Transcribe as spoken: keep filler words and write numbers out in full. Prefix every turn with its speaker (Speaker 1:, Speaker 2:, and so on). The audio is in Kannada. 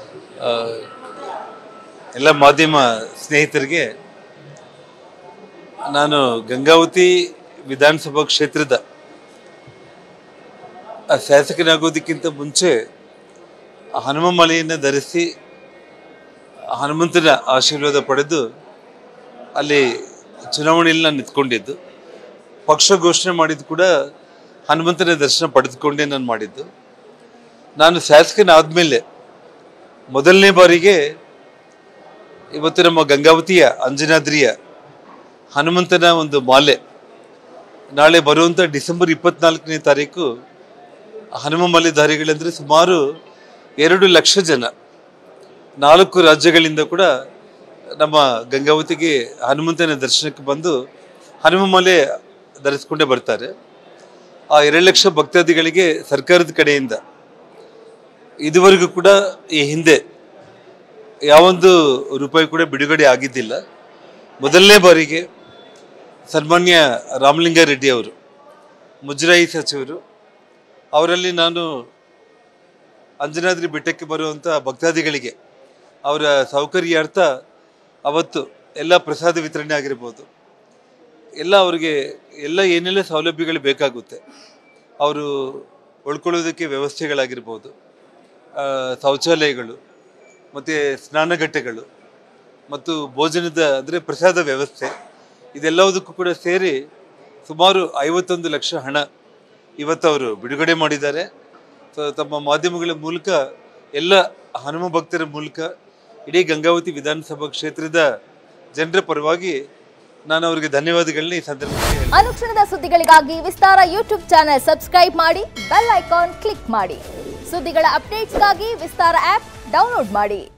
Speaker 1: ಎಲ್ಲ ಮಾಧ್ಯಮ ಸ್ನೇಹಿತರಿಗೆ ನಾನು ಗಂಗಾವತಿ ವಿಧಾನಸಭಾ ಕ್ಷೇತ್ರದ ಶಾಸಕನಾಗೋದಕ್ಕಿಂತ ಮುಂಚೆ ಹನುಮ ಮಾಲೆಯನ್ನು ಧರಿಸಿ ಹನುಮಂತನ ಆಶೀರ್ವಾದ ಪಡೆದು ಅಲ್ಲಿ ಚುನಾವಣೆಯಲ್ಲಿ ನಾನು ನಿಂತ್ಕೊಂಡಿದ್ದು. ಪಕ್ಷ ಘೋಷಣೆ ಮಾಡಿದ್ದು ಕೂಡ ಹನುಮಂತನ ದರ್ಶನ ಪಡೆದುಕೊಂಡೇ ನಾನು ಮಾಡಿದ್ದು. ನಾನು ಶಾಸಕನಾದ್ಮೇಲೆ ಮೊದಲನೇ ಬಾರಿಗೆ ಇವತ್ತು ನಮ್ಮ ಗಂಗಾವತಿಯ ಅಂಜನಾದ್ರಿಯ ಹನುಮಂತನ ಒಂದು ಮಾಲೆ ನಾಳೆ ಬರುವಂಥ ಡಿಸೆಂಬರ್ ಇಪ್ಪತ್ನಾಲ್ಕನೇ ತಾರೀಕು ಹನುಮ ಮಾಲೆಧಾರಿಗಳಂದರೆ ಸುಮಾರು ಎರಡು ಲಕ್ಷ ಜನ ನಾಲ್ಕು ರಾಜ್ಯಗಳಿಂದ ಕೂಡ ನಮ್ಮ ಗಂಗಾವತಿಗೆ ಹನುಮಂತನ ದರ್ಶನಕ್ಕೆ ಬಂದು ಹನುಮ ಮಾಲೆ ಧರಿಸ್ಕೊಂಡೇ ಬರ್ತಾರೆ. ಆ ಎರಡು ಲಕ್ಷ ಭಕ್ತಾದಿಗಳಿಗೆ ಸರ್ಕಾರದ ಕಡೆಯಿಂದ ಇದುವರೆಗೂ ಕೂಡ ಈ ಹಿಂದೆ ಯಾವೊಂದು ರೂಪಾಯಿ ಕೂಡ ಬಿಡುಗಡೆ ಆಗಿದ್ದಿಲ್ಲ. ಮೊದಲನೇ ಬಾರಿಗೆ ಸನ್ಮಾನ್ಯ ರಾಮಲಿಂಗಾರೆಡ್ಡಿ ಅವರು ಮುಜರಾಯಿ ಸಚಿವರು ಅವರಲ್ಲಿ ನಾನು ಅಂಜನಾದ್ರಿ ಬೆಟ್ಟಕ್ಕೆ ಬರುವಂಥ ಭಕ್ತಾದಿಗಳಿಗೆ ಅವರ ಸೌಕರ್ಯಾರ್ಥ ಅವತ್ತು ಎಲ್ಲ ಪ್ರಸಾದ ವಿತರಣೆ ಆಗಿರ್ಬೋದು, ಎಲ್ಲ ಅವರಿಗೆ ಎಲ್ಲ ಏನೆಲ್ಲ ಸೌಲಭ್ಯಗಳು ಬೇಕಾಗುತ್ತೆ, ಅವರು ಉಳ್ಕೊಳ್ಳೋದಕ್ಕೆ ವ್ಯವಸ್ಥೆಗಳಾಗಿರ್ಬೋದು, ಶೌಚಾಲಯಗಳು ಮತ್ತು ಸ್ನಾನಘಟ್ಟೆಗಳು ಮತ್ತು ಭೋಜನದ ಅಂದರೆ ಪ್ರಸಾದ ವ್ಯವಸ್ಥೆ, ಇದೆಲ್ಲದಕ್ಕೂ ಕೂಡ ಸೇರಿ ಸುಮಾರು ಐವತ್ತೊಂದು ಲಕ್ಷ ಹಣ ಇವತ್ತು ಅವರು ಬಿಡುಗಡೆ ಮಾಡಿದ್ದಾರೆ. ಸೊ ತಮ್ಮ ಮಾಧ್ಯಮಗಳ ಮೂಲಕ ಎಲ್ಲ ಹನುಮ ಭಕ್ತರ ಮೂಲಕ ಇಡೀ ಗಂಗಾವತಿ ವಿಧಾನಸಭಾ ಕ್ಷೇತ್ರದ ಜನರ ಪರವಾಗಿ ನಾನು ಅವರಿಗೆ ಧನ್ಯವಾದಗಳನ್ನ ಈ ಸಂದರ್ಭದಲ್ಲಿ.
Speaker 2: ಅನುಕ್ಷಣದ ಸುದ್ದಿಗಳಿಗಾಗಿ ವಿಸ್ತಾರ ಯೂಟ್ಯೂಬ್ ಚಾನೆಲ್ ಸಬ್ಸ್ಕ್ರೈಬ್ ಮಾಡಿ, ಬೆಲ್ ಐಕಾನ್ ಕ್ಲಿಕ್ ಮಾಡಿ. ಸುದ್ದಿಗಳ ಅಪ್ಡೇಟ್ಸ್ಗಾಗಿ ವಿಸ್ತಾರ ಆಪ್ ಡೌನ್ಲೋಡ್ ಮಾಡಿ.